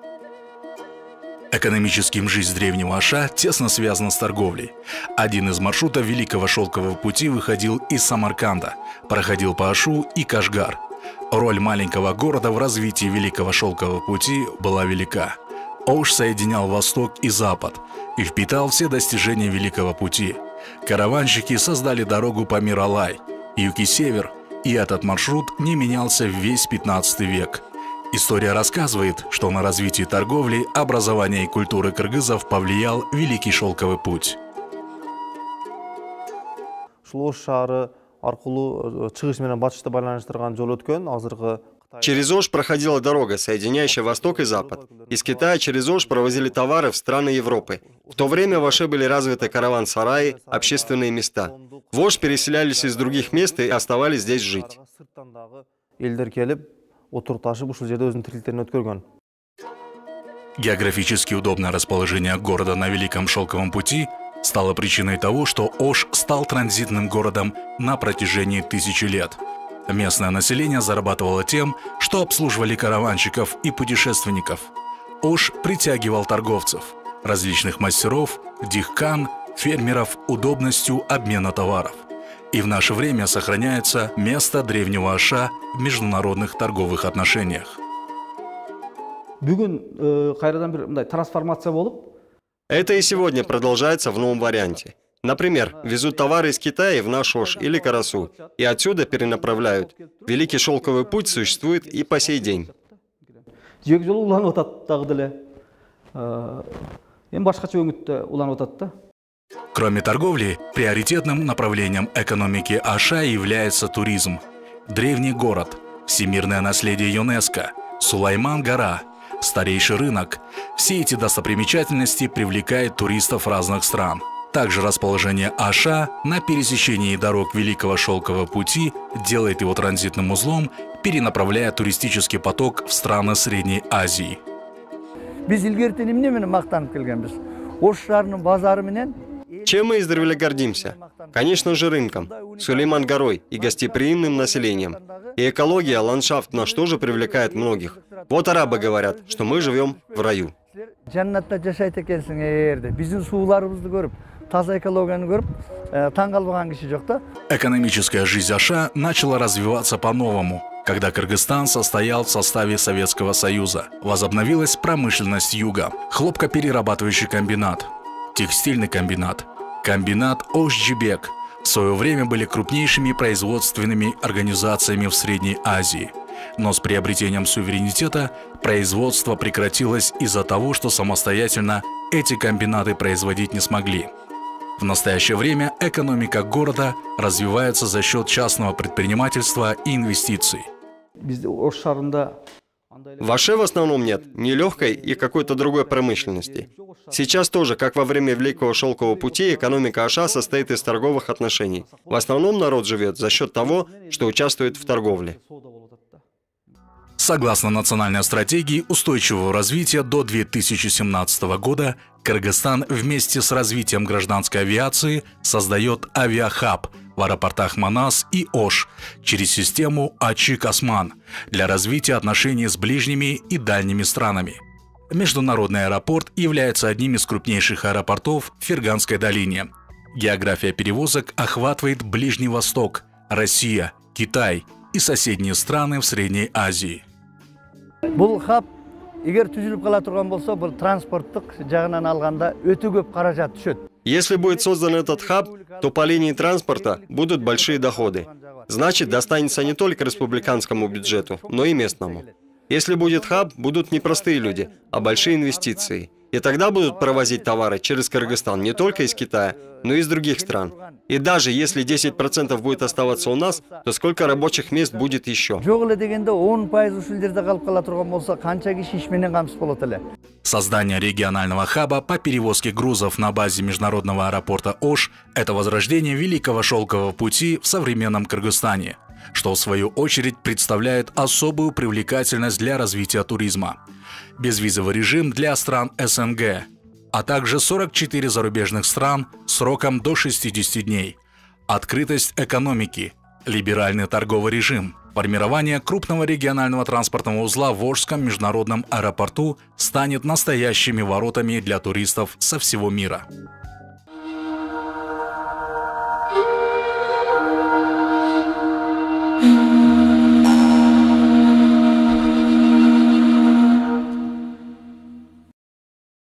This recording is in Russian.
Экономически жизнь древнего Аша тесно связана с торговлей. Один из маршрутов Великого Шелкового пути выходил из Самарканда, проходил по Ашу и Кашгар. Роль маленького города в развитии Великого Шелкового пути была велика. Ош соединял Восток и Запад и впитал все достижения Великого пути. Караванщики создали дорогу по Мир-Алай, юг и север, и этот маршрут не менялся весь 15 век. История рассказывает, что на развитие торговли, образования и культуры кыргызов повлиял Великий Шелковый путь. Через Ош проходила дорога, соединяющая Восток и Запад. Из Китая через Ош провозили товары в страны Европы. В то время в Аше были развиты караван-сараи, общественные места. В Ош переселялись из других мест и оставались здесь жить. Географически удобное расположение города на Великом Шелковом пути стало причиной того, что Ош стал транзитным городом на протяжении 1000 лет. Местное население зарабатывало тем, что обслуживали караванщиков и путешественников. Ош притягивал торговцев, различных мастеров, дихкан, фермеров удобностью обмена товаров. И в наше время сохраняется место древнего Аша в международных торговых отношениях. Это и сегодня продолжается в новом варианте. Например, везут товары из Китая в наш Ош или Карасу, и отсюда перенаправляют. Великий Шелковый путь существует и по сей день. Кроме торговли, приоритетным направлением экономики Аша является туризм. Древний город, всемирное наследие ЮНЕСКО, Сулайман-гора, старейший рынок – все эти достопримечательности привлекают туристов разных стран. Также расположение Аша на пересечении дорог Великого Шелкового пути делает его транзитным узлом, перенаправляя туристический поток в страны Средней Азии. Чем мы издревле гордимся? Конечно же, рынком, Сулейман-горой и гостеприимным населением. И экология, ландшафт наш тоже привлекает многих. Вот арабы говорят, что мы живем в раю. Экономическая жизнь Аша начала развиваться по-новому, когда Кыргызстан состоял в составе Советского Союза. Возобновилась промышленность юга, хлопкоперерабатывающий комбинат, текстильный комбинат, комбинат Ош-Джибек в свое время были крупнейшими производственными организациями в Средней Азии. Но с приобретением суверенитета производство прекратилось из-за того, что самостоятельно эти комбинаты производить не смогли. В настоящее время экономика города развивается за счет частного предпринимательства и инвестиций. В Аше в основном нет ни легкой и какой-то другой промышленности. Сейчас тоже, как во время Великого Шелкового пути, экономика Аша состоит из торговых отношений. В основном народ живет за счет того, что участвует в торговле. Согласно национальной стратегии устойчивого развития до 2017 года, Кыргызстан вместе с развитием гражданской авиации создает авиахаб в аэропортах Манас и Ош через систему Ачи-Косман для развития отношений с ближними и дальними странами. Международный аэропорт является одним из крупнейших аэропортов в Ферганской долине. География перевозок охватывает Ближний Восток, Россия, Китай и соседние страны в Средней Азии. Если будет создан этот хаб, то по линии транспорта будут большие доходы. Значит, достанется не только республиканскому бюджету, но и местному. Если будет хаб, будут не простые люди, а большие инвестиции. И тогда будут провозить товары через Кыргызстан не только из Китая, но и из других стран. И даже если 10% будет оставаться у нас, то сколько рабочих мест будет еще? Создание регионального хаба по перевозке грузов на базе международного аэропорта Ош – это возрождение Великого Шелкового пути в современном Кыргызстане, что в свою очередь представляет особую привлекательность для развития туризма. Безвизовый режим для стран СНГ, а также 44 зарубежных стран сроком до 60 дней. Открытость экономики, либеральный торговый режим, Формирование крупного регионального транспортного узла в Волжском международном аэропорту станет настоящими воротами для туристов со всего мира.